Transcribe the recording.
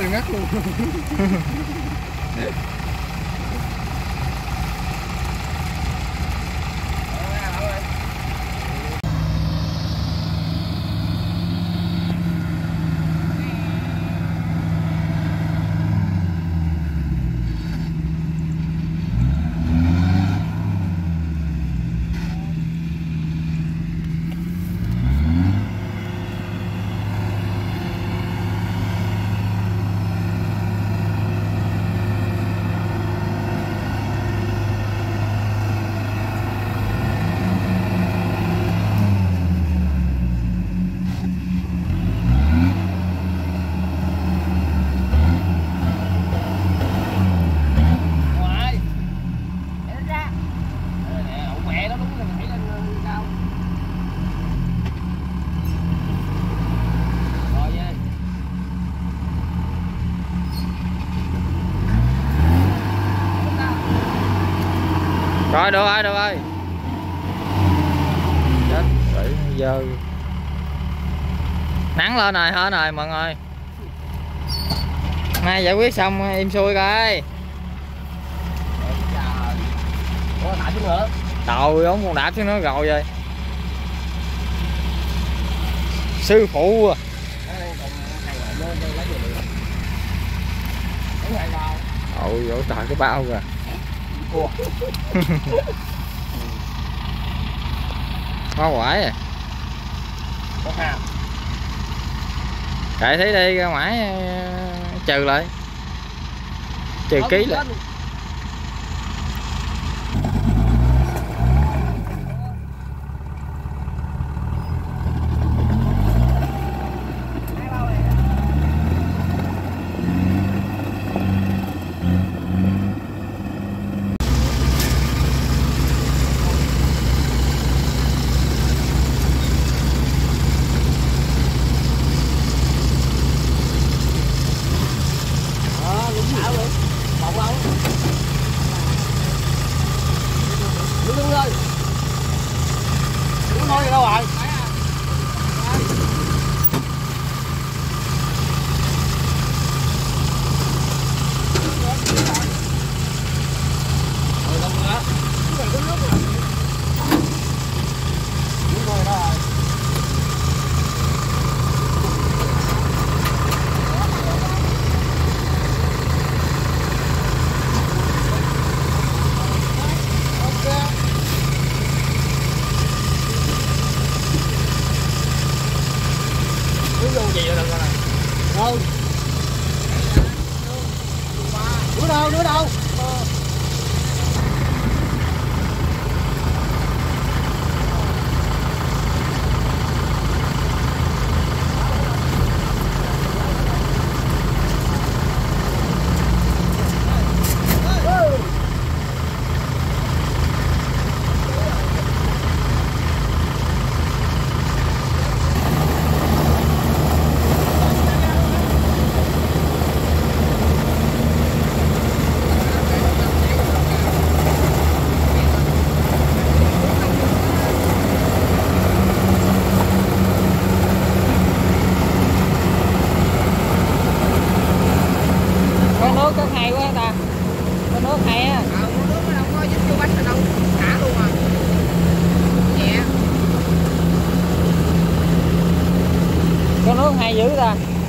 từ ngắt luôn. Rồi được rồi, được rồi. Chết bị dơ. Nắng lên rồi hết rồi mọi người. Nay giải quyết xong im xuôi coi. Đạp xuống nữa. Trời ống còn đạp xuống nó rồi vậy. Sư phụ à. Ôi dỗ trời cái bao kìa. Quá quải à. Chạy thấy đi ra ngoài trừ lại. Trừ ký lại. Nữa đâu. Nước có hay quá ta. Có nước hay á. Nước nó đâu có dính vô bánh đâu, xả luôn à. Nhẹ. Có nước hay dữ ta.